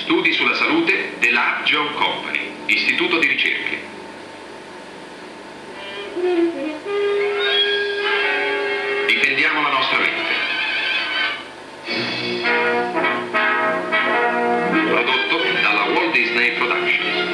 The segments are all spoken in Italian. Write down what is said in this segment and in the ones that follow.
Studi sulla salute della Upjohn Company, istituto di ricerche. Difendiamo la nostra mente. Prodotto dalla Walt Disney Productions.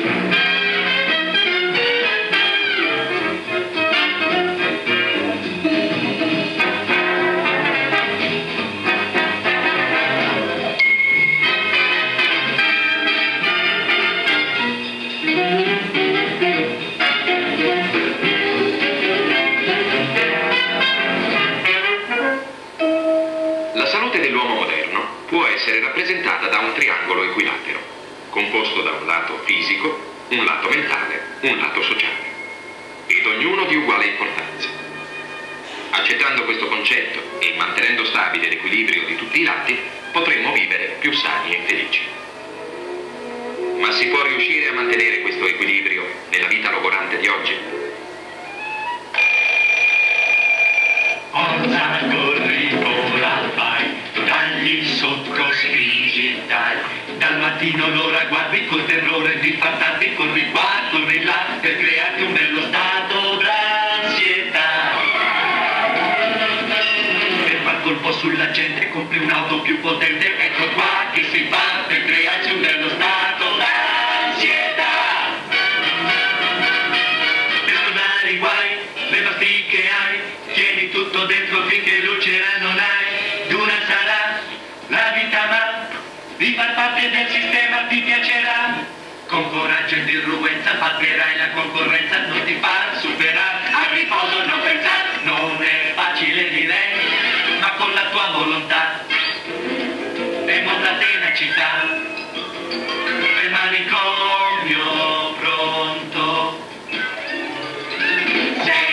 Essere rappresentata da un triangolo equilatero, composto da un lato fisico, un lato mentale, un lato sociale, ed ognuno di uguale importanza. Accettando questo concetto e mantenendo stabile l'equilibrio di tutti i lati, potremmo vivere più sani e felici. Ma si può riuscire a mantenere questo equilibrio nella vita logorante di oggi? Forza, corri, vola, vai, dagli sotto, spingi, dai. Dal mattino l'ora guardi col terrore di fattarti, corri qua, corri là, per crearti un bello stato d'ansietà. Per far colpo sulla gente compri un'auto più potente, ecco qua che si fa per crearsi un bello stato d'ansietà. Per scordare i guai, le pastiglie che hai, tieni tutto dentro finché lucera non hai. Dura sarà la vita, ma di far parte del sistema ti piacerà. Con coraggio ed irruenza batterai la concorrenza, non ti far superare. Al riposo non pensare, non è facile direi, ma con la tua volontà e molta tenacità, il manicomio pronto sei.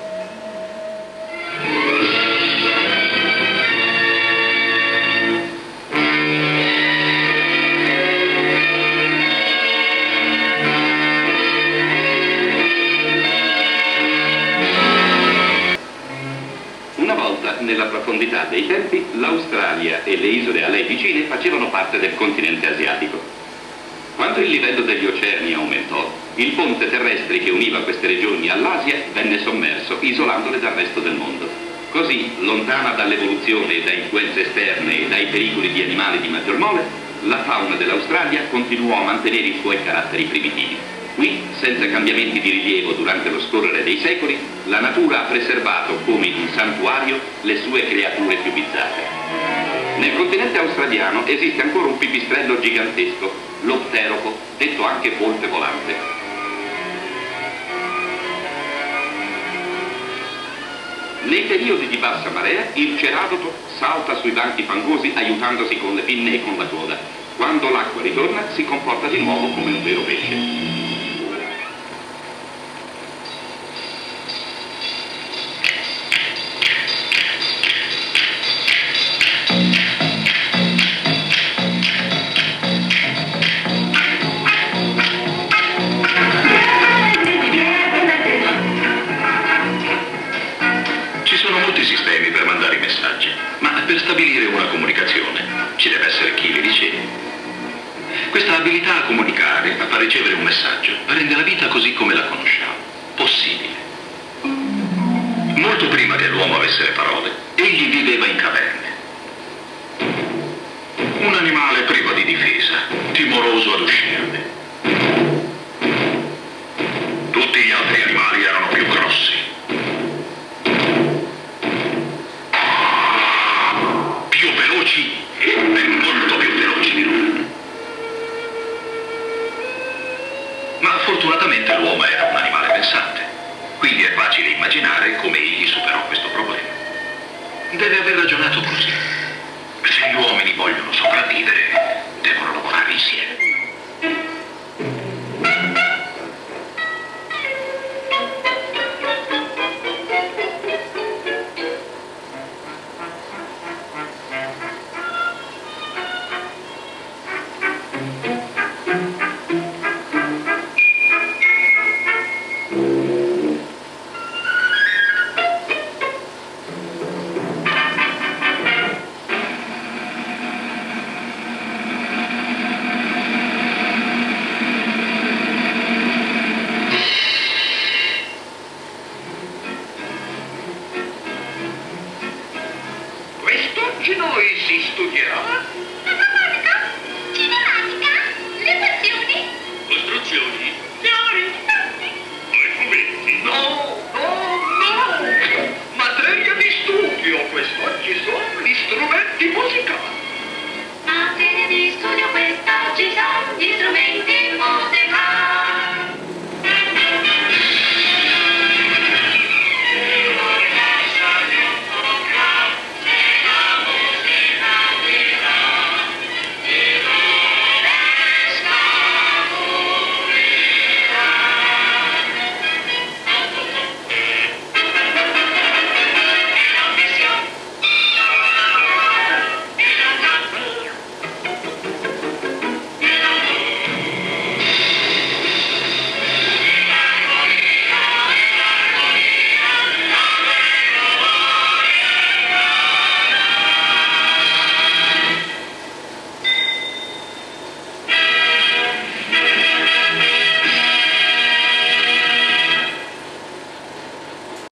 Nella profondità dei tempi, l'Australia e le isole a lei vicine facevano parte del continente asiatico. Quando il livello degli oceani aumentò, il ponte terrestre che univa queste regioni all'Asia venne sommerso, isolandole dal resto del mondo. Così, lontana dall'evoluzione e da influenze esterne e dai pericoli di animali di maggior mole, la fauna dell'Australia continuò a mantenere i suoi caratteri primitivi. Qui, senza cambiamenti di rilievo durante lo scorrere dei secoli, la natura ha preservato come in un santuario le sue creature più bizzarre. Nel continente australiano esiste ancora un pipistrello gigantesco, l'opteropo, detto anche volpe volante. Nei periodi di bassa marea, il ceradoto salta sui banchi fangosi aiutandosi con le pinne e con la coda. Quando l'acqua ritorna, si comporta di nuovo come un vero pesce. Sistemi per mandare i messaggi, ma per stabilire una comunicazione ci deve essere chi li riceve. Questa abilità a comunicare, a far ricevere un messaggio, rende la vita così come la conosciamo possibile. Molto prima che l'uomo avesse le parole, egli viveva in caverne. Un animale privo di difesa, timoroso ad uscirne. Tutti gli altri animali erano più grossi, e molto più veloci di lui. Ma fortunatamente l'uomo era un animale pensante, quindi è facile immaginare come egli superò questo problema. Deve aver ragionato così. Se gli uomini vogliono sopravvivere, devono lavorare insieme. oggi noi si studierà matematica, cinematica, le passioni, costruzioni, fiori, fumetti. no, materia di studio, quest'oggi sono gli strumenti musicali. Materia di studio quest'oggi sono gli strumenti